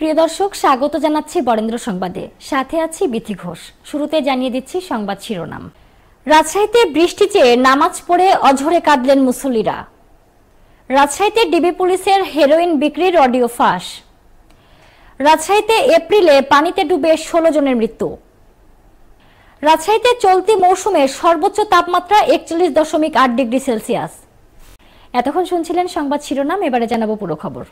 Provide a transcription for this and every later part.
প্রিয় দর্শক, স্বাগত জানাচ্ছি বরেন্দ্র সংবাদে। সাথে আছি বিথি ঘোষ। শুরুতে জানিয়ে দিচ্ছি সংবাদ শিরোনাম। রাজশাহীতে বৃষ্টি চেয়ে নামাজ পড়ে অঝরে কাঁদলেন মুসল্লিরা। রাজশাহীতে ডিবি পুলিশের হেরোইন বিক্রির অডিও ফাঁস। রাজশাহীতে এপ্রিলে পানিতে ডুবে 16 জনের মৃত্যু। রাজশাহীতে চলতি মৌসুমে সর্বোচ্চ তাপমাত্রা 41.8 ডিগ্রি সেলসিয়াস। এতক্ষণ শুনছিলেন সংবাদ শিরোনাম, এবারে জানাবো পুরো খবর।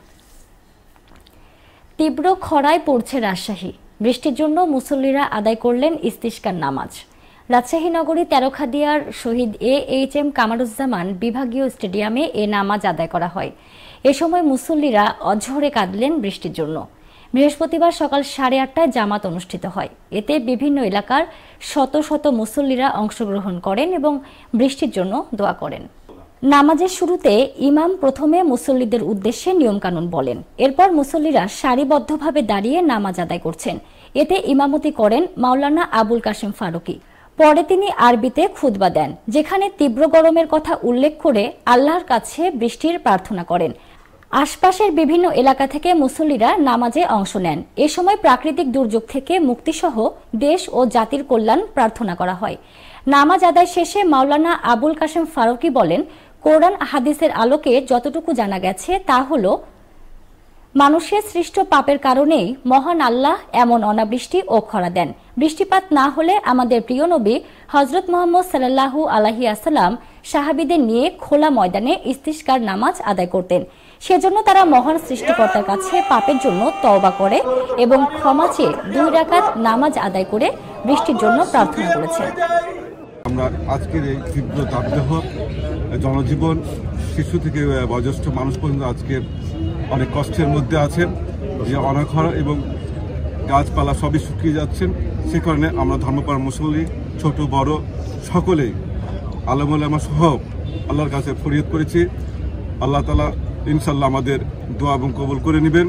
তীব্র খরায় পড়ছে রাজশাহী। বৃষ্টির জন্য মুসল্লিরা আদায় করলেন ইস্তিসকার নামাজ। রাজশাহী নগরী তেরোখাদিয়ার শহীদ AHM কামারুজ্জামান বিভাগীয় স্টেডিয়ামে এ নামাজ আদায় করা হয়। এ সময় মুসল্লিরা অঝরে কাঁদলেন বৃষ্টির জন্য। বৃহস্পতিবার সকাল 8:30টায় জামাত অনুষ্ঠিত হয়। এতে বিভিন্ন এলাকার শত শত মুসল্লিরা অংশগ্রহণ করেন এবং বৃষ্টির জন্য দোয়া করেন। নামাজের শুরুতে ইমাম প্রথমে মুসল্লিদের উদ্দেশ্যে নিয়মকানুন বলেন। এরপর মুসল্লিরা সারিবদ্ধভাবে দাঁড়িয়ে নামাজ আদায় করছেন। এতে ইমামতি করেন মাওলানা আবুল কাশেম ফারুকী। পরে তিনি আরবিতে খুতবা দেন, যেখানে তীব্র গরমের কথা উল্লেখ করে আল্লাহর কাছে বৃষ্টির প্রার্থনা করেন। আশপাশের বিভিন্ন এলাকা থেকে মুসল্লিরা নামাজে অংশ নেন। এ সময় প্রাকৃতিক দুর্যোগ থেকে মুক্তিসহ দেশ ও জাতির কল্যাণ প্রার্থনা করা হয়। নামাজ আদায় শেষে মাওলানা আবুল কাশেম ফারুকী বলেন, কোরআন হাদিসের আলোকে যতটুকু জানা গেছে তা হলো, মানুষের সৃষ্ট পাপের কারণেই মহান আল্লাহ এমন অনাবৃষ্টি ও খরা দেন। বৃষ্টিপাত না হলে আমাদের প্রিয় নবী হযরত মুহাম্মদ সাল্লাল্লাহু আলাইহি ওয়াসাল্লাম সাহাবীদের নিয়ে খোলা ময়দানে ইস্তিসকার নামাজ আদায় করতেন। সেজন্য তারা মহান সৃষ্টিকর্তার কাছে পাপের জন্য তওবা করে এবং ক্ষমা চেয়ে 2 রাকাত নামাজ আদায় করে বৃষ্টির জন্য প্রার্থনা করেছেন। আমরা আজকের এই তীব্র তাপদাহ জনজীবন, শিশু থেকে বয়োজ্যেষ্ঠ মানুষ পর্যন্ত আজকে অনেক কষ্টের মধ্যে আছেন, যে অনাখরা এবং গাছপালা সবই শুকিয়ে যাচ্ছেন। সে কারণে আমরা ধর্মপ্রাণ মুসল্লি ছোট বড় সকলেই আলেম ওলামা সহ আল্লাহর কাছে ফরিয়াদ করেছি। আল্লাহ তাআলা ইনশাআল্লাহ আমাদের দোয়া এবং কবুল করে নেবেন,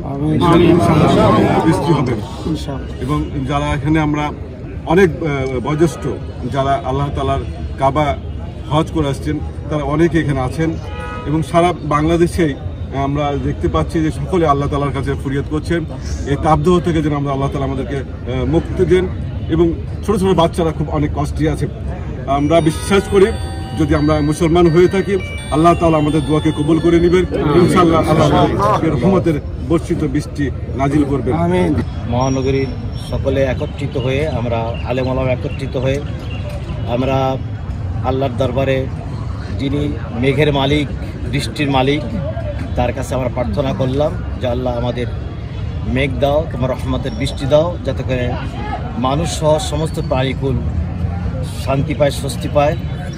বৃষ্টি হবে। এবং যারা এখানে আমরা অনেক বয়োজ্যেষ্ঠ যারা আল্লাহ তাআলার কাবা হজ করে আসছেন, তারা অনেকে এখানে আছেন এবং সারা বাংলাদেশেই আমরা দেখতে পাচ্ছি যে সকলে আল্লাহ তাআলার কাছে ফরিয়াদ করছেন এই তাপদাহ থেকে যেন আমরা আল্লাহ তাআলা আমাদেরকে মুক্তি দেন। এবং ছোট ছোট বাচ্চারা খুব অনেক কষ্টে আছে। আমরা বিশ্বাস করি যদি আমরা মুসলমান হয়ে থাকি, আল্লাহ তাআলা আমাদের দোয়াকে কবুল করে নেবেন। ইনশাআল্লাহ আল্লাহ রহমতের বর্ষিত বৃষ্টি নাজিল করবেন। মহানগরীর সকলে একত্রিত হয়ে, আমরা আলেম ওলামা একত্রিত হয়ে আমরা আল্লাহর দরবারে, যিনি মেঘের মালিক, বৃষ্টির মালিক, তার কাছে আমরা প্রার্থনা করলাম যে আল্লাহ আমাদের মেঘ দাও, তোমার রহমতের বৃষ্টি দাও, যাতে করে মানুষ সহ সমস্ত প্রাণীকুল শান্তি পায়, স্বস্তি পায়।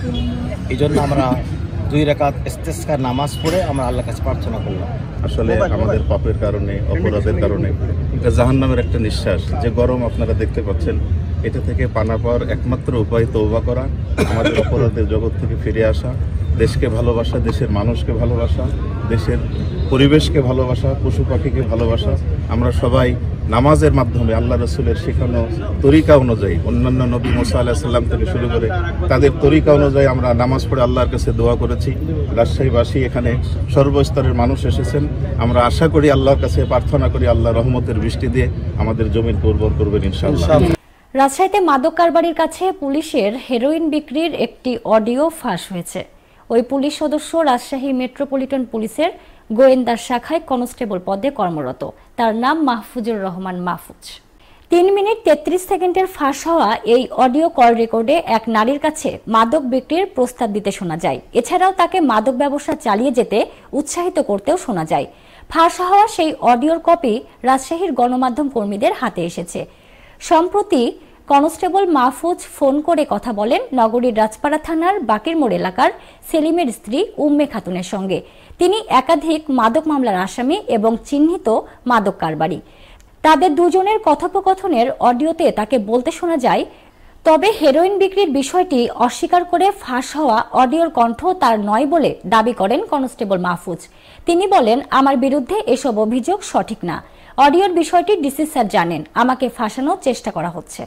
এই জন্য আমরা 2 রাকাত ইস্তিসকার নামাজ পড়ে আমরা আল্লাহর কাছে প্রার্থনা করলাম। আসলে আমাদের পাপের কারণে, অপরাধের কারণে জাহান্নামের একটা নিঃশ্বাস, যে গরম আপনারা দেখতে পাচ্ছেন, এটা থেকে পানা পাওয়ার একমাত্র উপায় তওবা করা, আমাদের অপরাধের জগৎ থেকে ফিরে আসা, দেশকে ভালোবাসা, দেশের মানুষকে ভালোবাসা, দেশের পরিবেশকে ভালোবাসা, পশু পাখিকে ভালোবাসা। আমরা সবাই নামাজের মাধ্যমে আল্লাহ রসুলের শেখানো তরিকা অনুযায়ী, অন্যান্য নবী মুসা আলাইহিস সালাম থেকে শুরু করে তাদের তরিকা অনুযায়ী আমরা নামাজ পড়ে আল্লাহর কাছে দোয়া করেছি। রাজশাহীবাসী, এখানে সর্বস্তরের মানুষ এসেছেন। আমরা আশা করি, আল্লাহর কাছে প্রার্থনা করি, আল্লাহ রহমতের বৃষ্টি দিয়ে আমাদের জমিন উর্বর করবেন ইনশাআল্লাহ। রাজশাহীতে মাদক কারবারির কাছে পুলিশের হেরোইন বিক্রির একটি অডিও ফাঁস হয়েছে। ওই পুলিশ সদস্য রাজশাহী মেট্রোপলিটন পুলিশের গোয়েন্দা শাখায় কনস্টেবল পদে কর্মরত। তার নাম মাহফুজুর রহমান মাহফুজ। 3 মিনিট 33 সেকেন্ডের ফাঁস হওয়া এই অডিও কল রেকর্ডে এক নারীর কাছে মাদক বিক্রির প্রস্তাব দিতে শোনা যায়। এছাড়াও তাকে মাদক ব্যবসা চালিয়ে যেতে উৎসাহিত করতেও শোনা যায়। ফাঁস হওয়া সেই অডিওর কপি রাজশাহীর গণমাধ্যম কর্মীদের হাতে এসেছে। সম্প্রতি কনস্টেবল মাহফুজ ফোন করে কথা বলেন নগরীর রাজপাড়া থানার বাকির মোড় এলাকার সেলিমের স্ত্রী উম্মে খাতুনের সঙ্গে। তিনি একাধিক মাদক মামলার আসামি এবং চিহ্নিত মাদক কারবারি। তাদের দুজনের কথোপকথনের অডিওতে তাকে বলতে শোনা যায়, তবে হেরোইন বিক্রির বিষয়টি অস্বীকার করে ফাঁস হওয়া অডিওর কণ্ঠ তার নয় বলে দাবি করেন কনস্টেবল মাহফুজ। তিনি বলেন, আমার বিরুদ্ধে এসব অভিযোগ সঠিক না। অডিওর বিষয়টি ডিসি স্যার জানেন। আমাকে ফাঁসানোর চেষ্টা করা হচ্ছে।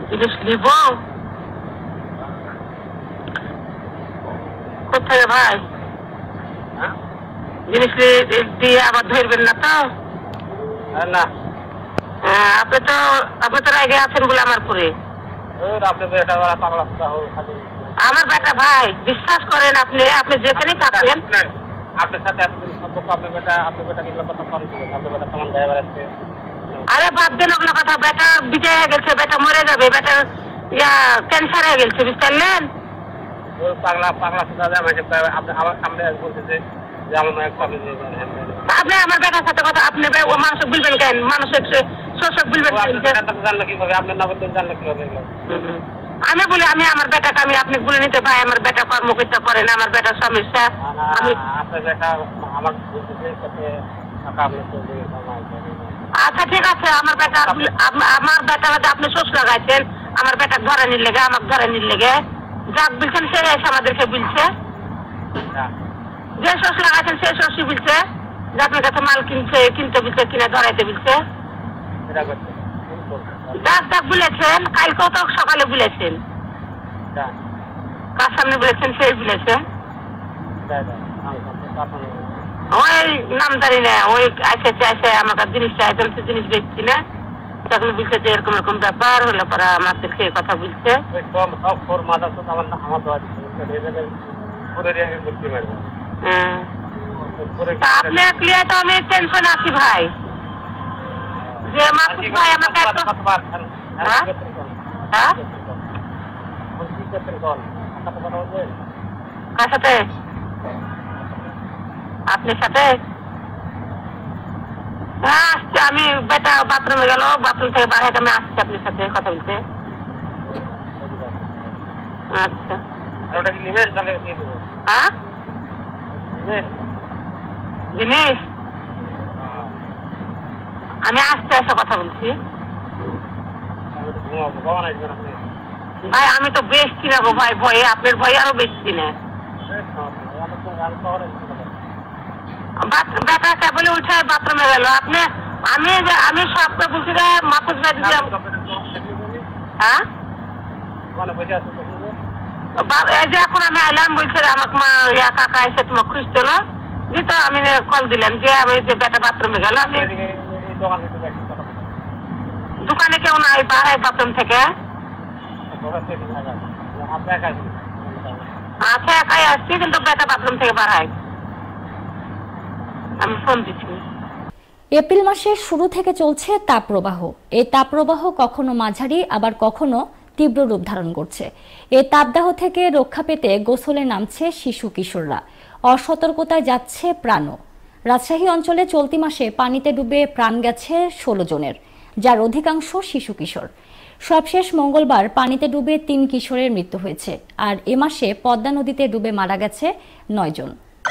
জিনিস নিব কোথায় ভাই? জিনিস দিয়ে আবার ধরবেন না তো? না, আপনি তো আগে আছেন বলে আমার পরে। আমার বেটা ভাই, বিশ্বাস করেন, আপনি যেখানে থাকেন আপনার সাথে এতদিন সম্পর্ক, আপনার বেটা এগুলো কথা করেন, আপনার বেটা কেমন ড্রাইভার আছে? আরে বাদ দেন ওগুলো কথা। বেটা বিজয় হয়ে গেছে, বেটা মরে যাবে, বেটা ক্যান্সার হয়ে গেছে, বুঝতে পারলেন? পাগলা আমার সামনে বলতেছে যে আমার আপনি আমার বেটার সাথে কথা, আপনি ও মানুষ বলবেন কেন? মানুষের শোষক বলবেন জানলে কিভাবে? আপনার না বলতেন জানলে কিভাবে? আমি বলি আমি আমার বেটাকে আপনি বলে নিতে ভাই, আমার বেটা কর্মকর্তা করেন, আমার বেটার সমস্যা। আপনার বেটা আমার আচ্ছা ঠিক আছে, আমার বেটা আপনি শোষ লাগাইছেন, আমার বেটা ধরে নির লেগে, আমাকে ধরে নির লেগে যাক বলছেন, সে এসে আমাদেরকে বলছে, যে শোষ লাগাইছেন সে শোষই বলছে যে আপনার কাছে মাল কিনতে বলছে, কিনে ধরাইতে বলছে। ডাক বলেছেন, কালকেও তো সকালে বলেছেন, কার সামনে বলেছেন সেই বলেছে। ওই নামদারি না, ওই আসে আমার কাছে জিনিস চাই, জিনিস বেচছি না, তখন বলছে যে এরকম এরকম ব্যাপার হলে পরে আমাদের সেই কথা বলছে। আপনি ক্লিয়ার তো আমি টেনশন আছি ভাই, যে মাসুদ ভাই আমাকে কার সাথে? আপনার সাথে? হ্যাঁ আসছে, আমি বেটা বাথরুমে গেল, বাথরুম থেকে বাইরে আমি আসছি আপনার সাথে কথা বলতে। আচ্ছা হ্যাঁ জিনিস আমি আসতে এসে কথা বলছি ভাই। আমি তো বেচছি না গো ভাই, ভয়ে, আপনার ভয়ে আরো বেচছি না। বেটা বলে উঠে বাথরুমে গেল, আমি সবটা বলছি রে মাসুদ ভাই দিলাম। হ্যাঁ এই যে এখন আমি আইলাম, বলছে আমাকে মা কাকা এসে তোমাকে খুঁজতে হলো, যে তো আমি কল দিলাম যে আমি যে বেটা বাথরুমে গেল। আমি দোকানে কেউ নাই, বাড়াই বাথরুম থেকে। আচ্ছা একাই আসছি, কিন্তু বেটা বাথরুম থেকে বাড়াই, আমি ফোন দিচ্ছি। এপ্রিল মাসের শুরু থেকে চলছে তাপপ্রবাহ। এই তাপপ্রবাহ কখনো মাঝারি আবার কখনো তীব্র রূপ ধারণ করছে। এই তাপদাহ থেকে রক্ষা পেতে গোসলে নামছে শিশু কিশোররা। অসতর্কতায় যাচ্ছে প্রাণও। রাজশাহী অঞ্চলে চলতি মাসে পানিতে ডুবে প্রাণ গেছে 16 জনের, যার অধিকাংশ শিশু কিশোর। সবশেষ মঙ্গলবার পানিতে ডুবে 3 কিশোরের মৃত্যু হয়েছে, আর এ মাসে পদ্মা নদীতে ডুবে মারা গেছে 9 জন।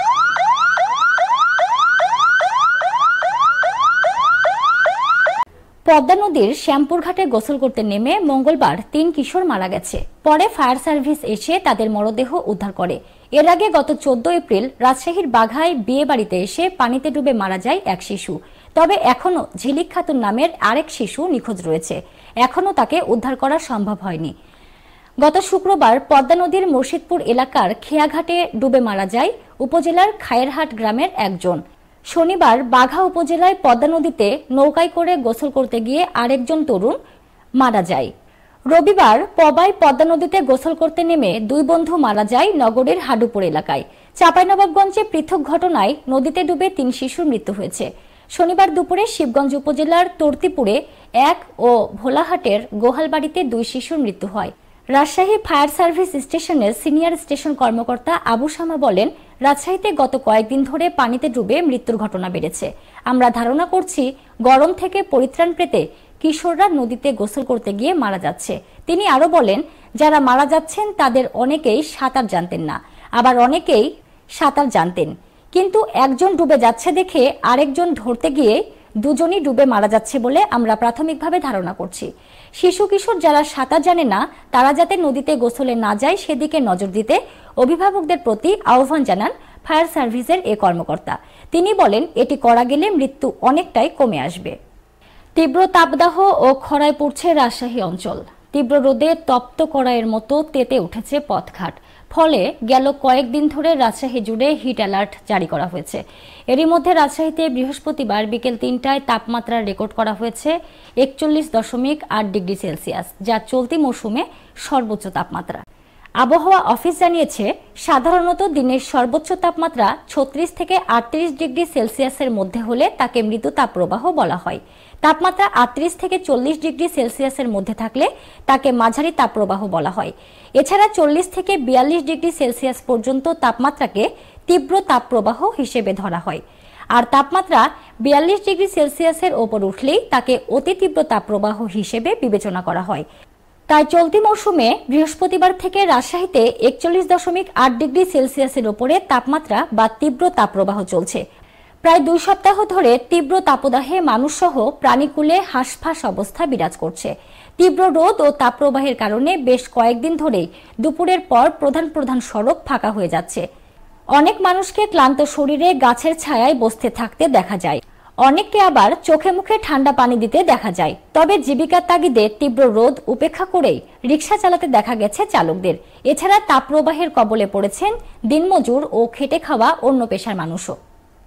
পদ্মা নদীর শ্যামপুর ঘাটে গোসল করতে নেমে মঙ্গলবার 3 কিশোর মারা গেছে। পরে ফায়ার সার্ভিস এসে তাদের মরদেহ উদ্ধার করে। এর আগে গত 14 এপ্রিল রাজশাহীর বাঘায় বিয়ে বাড়িতে এসে পানিতে ডুবে মারা যায় এক শিশু। তবে এখনো ঝিলিক খাতুন নামের আরেক শিশু নিখোঁজ রয়েছে, এখনো তাকে উদ্ধার করা সম্ভব হয়নি। গত শুক্রবার পদ্মা নদীর মুর্শিদপুর এলাকার খেয়াঘাটে ডুবে মারা যায় উপজেলার খায়েরহাট গ্রামের একজন। শনিবার বাঘা উপজেলায় পদ্মা নদীতে নৌকায় করে গোসল করতে গিয়ে আরেকজন তরুণ মারা যায়। রবিবার পবায় পদ্মা নদীতে গোসল করতে নেমে 2 বন্ধু মারা যায় নগরের হাডুপুর এলাকায়। চাঁপাইনবাবগঞ্জে পৃথক ঘটনায় নদীতে ডুবে 3 শিশুর মৃত্যু হয়েছে। শনিবার দুপুরে শিবগঞ্জ উপজেলার তর্তিপুরে 1 ও ভোলাহাটের গোহালবাড়িতে 2 শিশুর মৃত্যু হয়। রাজশাহী ফায়ার সার্ভিস স্টেশনের সিনিয়র স্টেশন কর্মকর্তা আবু শামা বলেন, রাজশাহীতে গত কয়েকদিন ধরে পানিতে ডুবে মৃত্যুর ঘটনা বেড়েছে। আমরা ধারণা করছি গরম থেকে পরিত্রাণ পেতে কিশোররা নদীতে গোসল করতে গিয়ে মারা যাচ্ছে। তিনি আরো বলেন, যারা মারা যাচ্ছেন তাদের অনেকেই সাঁতার জানতেন না, আবার অনেকেই সাঁতার জানতেন, কিন্তু একজন ডুবে যাচ্ছে দেখে আরেকজন ধরতে গিয়ে 2 জনই ডুবে মারা যাচ্ছে বলে আমরা প্রাথমিকভাবে ধারণা করছি। শিশু কিশোর যারা সাঁতার জানে না তারা যাতে নদীতে গোসলে না যায় সেদিকে নজর দিতে অভিভাবকদের প্রতি আহ্বান জানান ফায়ার সার্ভিসের এ কর্মকর্তা। তিনি বলেন, এটি করা গেলে মৃত্যু অনেকটাই কমে আসবে। তীব্র তাপদাহ ও খরায় পড়ছে রাজশাহী অঞ্চল। তীব্র রোদে তপ্ত কড়াইয়ের মতো তেতে উঠেছে পথঘাট। ফলে গেল কয়েকদিন ধরে রাজশাহী জুড়ে হিট অ্যালার্ট জারি করা হয়েছে। এরই মধ্যে রাজশাহীতে বৃহস্পতিবার বিকেল ৩টায় তাপমাত্রা রেকর্ড করা হয়েছে ৪১.৮ ডিগ্রি সেলসিয়াস, যা চলতি মৌসুমে সর্বোচ্চ তাপমাত্রা। আবহাওয়া অফিস জানিয়েছে, সাধারণত দিনের সর্বোচ্চ তাপমাত্রা ৩৬ থেকে ৩৮ ডিগ্রি সেলসিয়াসের মধ্যে হলে তাকে মৃদু তাপপ্রবাহ বলা হয়। তাপমাত্রা ৩৮ থেকে ৪০ ডিগ্রি সেলসিয়াসের মধ্যে থাকলে তাকে মাঝারি তাপপ্রবাহ বলা হয়। এছাড়া ৪০ থেকে ৪২ ডিগ্রি সেলসিয়াস পর্যন্ত তাপমাত্রাকে তীব্র তাপপ্রবাহ হিসেবে ধরা হয়। আর তাপমাত্রা ৪২ ডিগ্রি সেলসিয়াসের ওপর উঠলেই তাকে অতি তীব্র তাপপ্রবাহ হিসেবে বিবেচনা করা হয়। তাই চলতি মৌসুমে বৃহস্পতিবার থেকে রাজশাহীতে ৪১.৮ ডিগ্রি সেলসিয়াসের ওপরে তাপমাত্রা বা তীব্র তাপপ্রবাহ চলছে। প্রায় ২ সপ্তাহ ধরে তীব্র তাপদাহে মানুষসহ প্রাণীকুলে হাঁসফাঁস অবস্থা বিরাজ করছে। তীব্র রোদ ও তাপপ্রবাহের কারণে বেশ কয়েকদিন ধরেই দুপুরের পর প্রধান প্রধান সড়ক ফাঁকা হয়ে যাচ্ছে। অনেক মানুষকে ক্লান্ত শরীরে গাছের ছায়ায় বসতে থাকতে দেখা যায়। অনেককে আবার চোখে মুখে ঠান্ডা পানি দিতে দেখা যায়। তবে জীবিকার তাগিদে তীব্র রোদ উপেক্ষা করেই রিকশা চালাতে দেখা গেছে চালকদের। এছাড়া তাপপ্রবাহের কবলে পড়েছেন দিনমজুর ও খেটে খাওয়া অন্য পেশার মানুষও।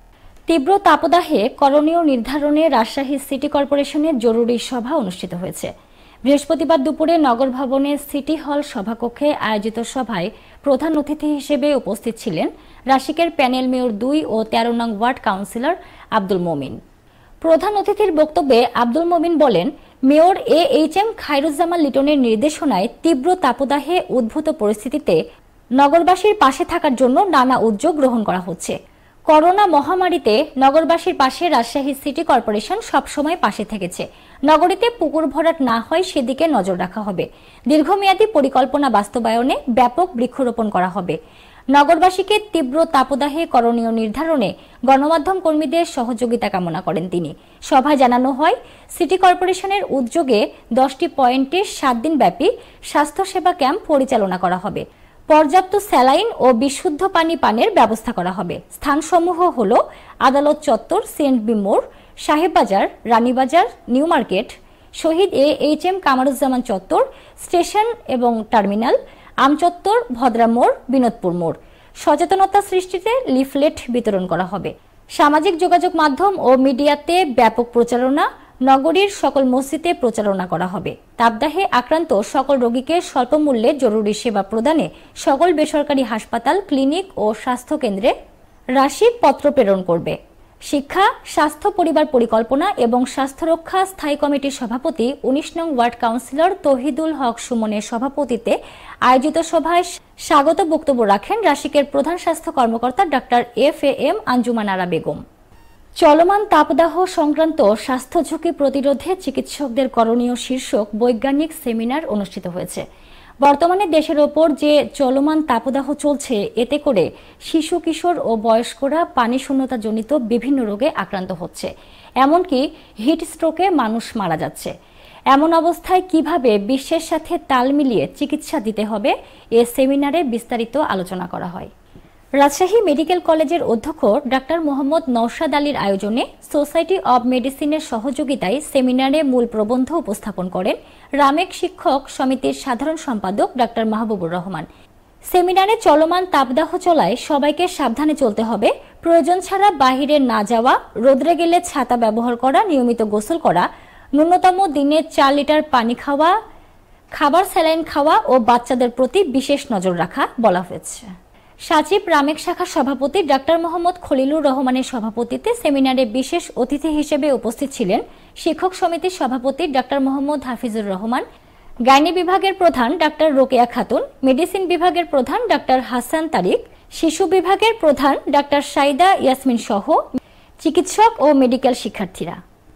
তীব্র তাপদাহে করণীয় নির্ধারণে রাজশাহী সিটি কর্পোরেশনের জরুরি সভা অনুষ্ঠিত হয়েছে। বৃহস্পতিবার দুপুরে নগর ভবনের সিটি হল সভাকক্ষে আয়োজিত সভায় প্রধান অতিথি হিসেবে উপস্থিত ছিলেন রাশিকের প্যানেল মেয়র ২ ও ১৩ নং ওয়ার্ড কাউন্সিলর আব্দুল মমিন। প্রধান অতিথির বক্তব্যে আব্দুল মমিন বলেন, মেয়র AHM খায়রুজ্জামান লিটনের নির্দেশনায় তীব্র তাপদাহে উদ্ভূত পরিস্থিতিতে নগরবাসীর পাশে থাকার জন্য নানা উদ্যোগ গ্রহণ করা হচ্ছে। করোনা মহামারীতে নগরবাসীর পাশে রাজশাহী সিটি কর্পোরেশন সবসময় পাশে থেকেছে। নগরীতে পুকুর ভরাট না হয় সেদিকে নজর রাখা হবে। দীর্ঘমেয়াদী পরিকল্পনা বাস্তবায়নে ব্যাপক বৃক্ষরোপণ করা হবে। নগরবাসীকে তীব্র তাপদাহে করণীয় নির্ধারণে গণমাধ্যম কর্মীদের সহযোগিতা কামনা করেন তিনি। সভায় জানানো হয়, সিটি কর্পোরেশনের উদ্যোগে 10টি পয়েন্টে 7 দিন ব্যাপী স্বাস্থ্যসেবা ক্যাম্প পরিচালনা করা হবে। পর্যাপ্ত স্যালাইন ও বিশুদ্ধ পানি পানের ব্যবস্থা করা হবে। স্থানসমূহ হল আদালত চত্বর, সেন্ট বি মোড়, Sahebbazar, Ranibazar, new market, Shahid AHM Kamaruzzaman চত্বর, স্টেশন এবং টার্মিনাল, আমচত্বর, ভদ্রা মোড়, বিনোদপুর মোড়। সচেতনতা সৃষ্টিতে লিফলেট বিতরণ করা হবে। সামাজিক যোগাযোগ মাধ্যম ও মিডিয়াতে ব্যাপক প্রচারণা, নগরীর সকল মসজিদে প্রচারণা করা হবে। তাপদাহে আক্রান্ত সকল রোগীকে স্বল্প মূল্যে জরুরি সেবা প্রদানে সকল বেসরকারি হাসপাতাল, ক্লিনিক ও স্বাস্থ্য কেন্দ্রে রাশিক পত্র প্রেরণ করবে। শিক্ষা, স্বাস্থ্য, পরিবার পরিকল্পনা এবং স্বাস্থ্য রক্ষা স্থায়ী কমিটির সভাপতি ১৯ নং ওয়ার্ড কাউন্সিলর তৌহিদুল হক সুমনের সভাপতিত্বে আয়োজিত সভায় স্বাগত বক্তব্য রাখেন রাশিকের প্রধান স্বাস্থ্য কর্মকর্তা ডাক্তার FAM আঞ্জুমান আরা বেগম। চলমান তাপদাহ সংক্রান্ত স্বাস্থ্য ঝুঁকি প্রতিরোধে চিকিৎসকদের করণীয় শীর্ষক বৈজ্ঞানিক সেমিনার অনুষ্ঠিত হয়েছে। বর্তমানে দেশের ওপর যে চলমান তাপদাহ চলছে, এতে করে শিশু, কিশোর ও বয়স্করা পানি শূন্যতাজনিত বিভিন্ন রোগে আক্রান্ত হচ্ছে। এমনকি হিট স্ট্রোকে মানুষ মারা যাচ্ছে। এমন অবস্থায় কিভাবে বিশ্বের সাথে তাল মিলিয়ে চিকিৎসা দিতে হবে, এ সেমিনারে বিস্তারিত আলোচনা করা হয়। রাজশাহী মেডিকেল কলেজের অধ্যক্ষ ডাক্তার মোহাম্মদ নওশাদ আলীর আয়োজনে সোসাইটি অব মেডিসিনের সহযোগিতায় সেমিনারে মূল প্রবন্ধ উপস্থাপন করেন রামেক শিক্ষক সমিতির সাধারণ সম্পাদক ডাক্তার মাহবুবুর রহমান। সেমিনারে চলমান তাপদাহ চলায় সবাইকে সাবধানে চলতে হবে, প্রয়োজন ছাড়া বাহিরে না যাওয়া, রোদরে গেলে ছাতা ব্যবহার করা, নিয়মিত গোসল করা, ন্যূনতম দিনে 4 লিটার পানি খাওয়া, খাবার স্যালাইন খাওয়া ও বাচ্চাদের প্রতি বিশেষ নজর রাখা বলা হয়েছে। সাচিব রামেক শাখার সভাপতি ডাক্তার মোহাম্মদ খলিলুর রহমানের সভাপতিত্বে সেমিনারে বিশেষ অতিথি হিসেবে উপস্থিত ছিলেন শিক্ষক সমিতির সভাপতি ডাক্তার মোহাম্মদ হাফিজুর রহমান, গাইনি বিভাগের প্রধান ডাক্তার রোকেয়া খাতুন, মেডিসিন বিভাগের প্রধান ডাক্তার হাসান তারিক, শিশু বিভাগের প্রধান ডাক্তার সাইদা ইয়াসমিন সহ চিকিৎসক ও মেডিকেল শিক্ষার্থীরা।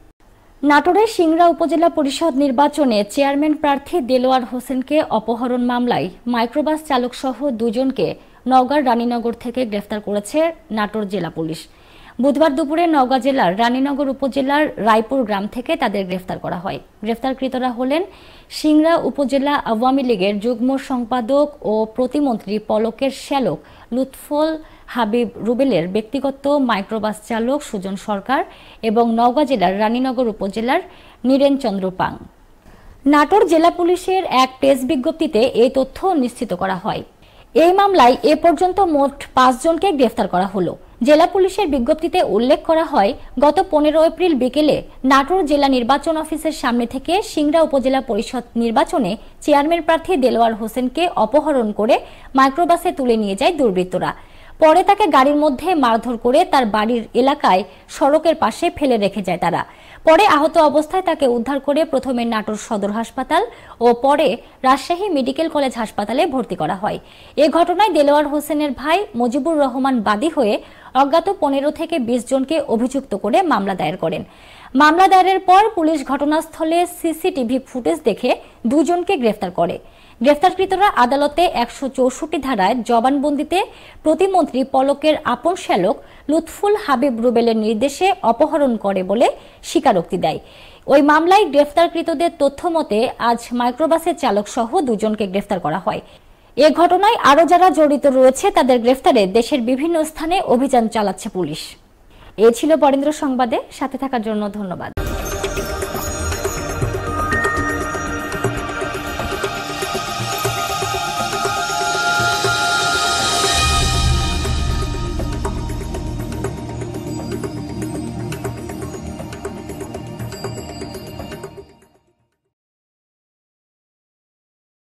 নাটোরের সিংড়া উপজেলা পরিষদ নির্বাচনে চেয়ারম্যান প্রার্থী দেলোয়ার হোসেনকে অপহরণ মামলায় মাইক্রোবাস চালক সহ 2 জনকে নওগাঁর রানীনগর থেকে গ্রেফতার করেছে নাটোর জেলা পুলিশ। বুধবার দুপুরে নওগাঁ জেলার রানীনগর উপজেলার রায়পুর গ্রাম থেকে তাদের গ্রেফতার করা হয়। গ্রেফতারকৃতরা হলেন সিংড়া উপজেলা আওয়ামী লীগের যুগ্ম সম্পাদক ও প্রতিমন্ত্রী পলকের শ্যালক লুৎফুল হাবিব রুবেলের ব্যক্তিগত মাইক্রোবাস চালক সুজন সরকার এবং নওগাঁ জেলার রানীনগর উপজেলার নীরেন চন্দ্র পাং। নাটোর জেলা পুলিশের এক প্রেস বিজ্ঞপ্তিতে এই তথ্য নিশ্চিত করা হয়। এই মামলায় এ পর্যন্ত মোট 5 জনকে গ্রেফতার করা হলো। জেলা পুলিশের বিজ্ঞপ্তিতে উল্লেখ করা হয়, গত 15 এপ্রিল বিকেলে নাটোর জেলা নির্বাচন অফিসের সামনে থেকে সিংড়া উপজেলা পরিষদ নির্বাচনে চেয়ারম্যান প্রার্থী দেলোয়ার হোসেনকে অপহরণ করে মাইক্রোবাসে তুলে নিয়ে যায় দুর্বৃত্তরা। পরে তাকে গাড়ির মধ্যে মারধর করে তার বাড়ির এলাকায় সড়কের পাশে ফেলে রেখে যায় তারা। পরে আহত অবস্থায় তাকে উদ্ধার করে প্রথমে নাটোর সদর হাসপাতাল ও পরে রাজশাহী মেডিকেল কলেজ হাসপাতালে ভর্তি করা হয়। এ ঘটনায় দেলোয়ার হোসেনের ভাই মুজিবুর রহমান বাদী হয়ে অজ্ঞাত 15 থেকে 20 জনকে অভিযুক্ত করে মামলা দায়ের করেন। মামলা দায়েরের পর পুলিশ ঘটনাস্থলে সিসিটিভি ফুটেজ দেখে 2 জনকে গ্রেফতার করে। গ্রেফতারকৃতরা আদালতে 164 ধারায় জবানবন্দিতে প্রতিমন্ত্রী পলকের আপন শ্যালক লুৎফুল হাবিব রুবেলের নির্দেশে অপহরণ করে বলে স্বীকারোক্তি দেয়। ওই মামলায় গ্রেফতারকৃতদের তথ্য মতে আজ মাইক্রোবাসের চালক সহ 2 জনকে গ্রেফতার করা হয়। এ ঘটনায় আরও যারা জড়িত রয়েছে তাদের গ্রেফতারে দেশের বিভিন্ন স্থানে অভিযান চালাচ্ছে পুলিশ। এ ছিল বরেন্দ্র সংবাদে, সাথে থাকার জন্য ধন্যবাদ।